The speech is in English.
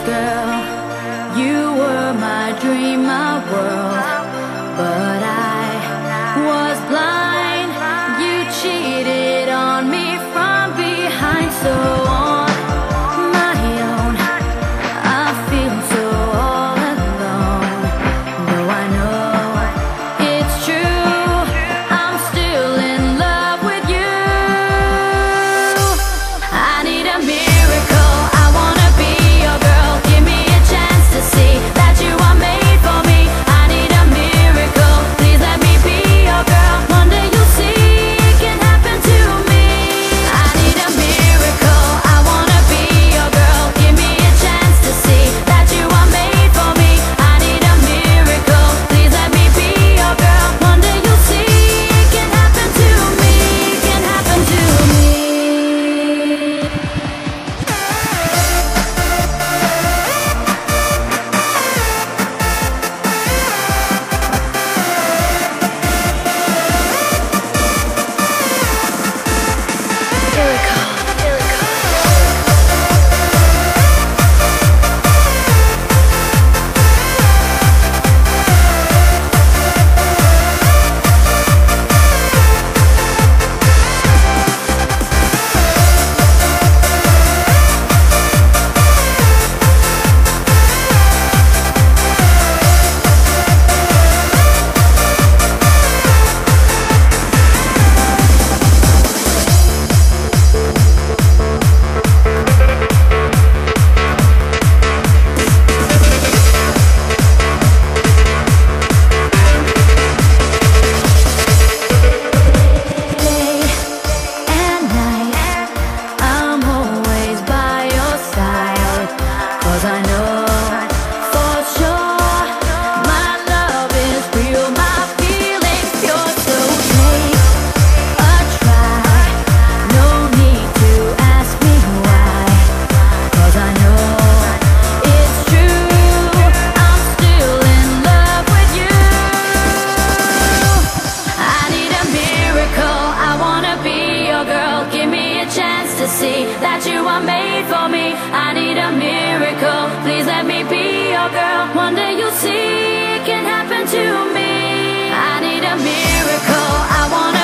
girl. You were my dream, my world, but I was blind. You cheated on me from behind, so on my own I feel so all alone. Though I know it's true, I'm still in love with you. I need a miracle, I wanna be your girl. Give me a chance to see that you are made for me. I need a miracle, please let me be your girl. One day you'll see it can happen to me. I need a miracle, I wanna be your girl. Give me a chance to see that you are made for me. I need a miracle, please let me be your girl. One day you'll see it can happen to me, can happen to me. I know for sure my love is real, my feelings pure. So take a try, no need to ask me why, 'cause I know it's true, I'm still in love with you. I need a miracle, I wanna be your girl. Give me a chance to see that you are made for me. I need a miracle, please let me be your girl. One day you'll see it can happen to me. I need a miracle, I want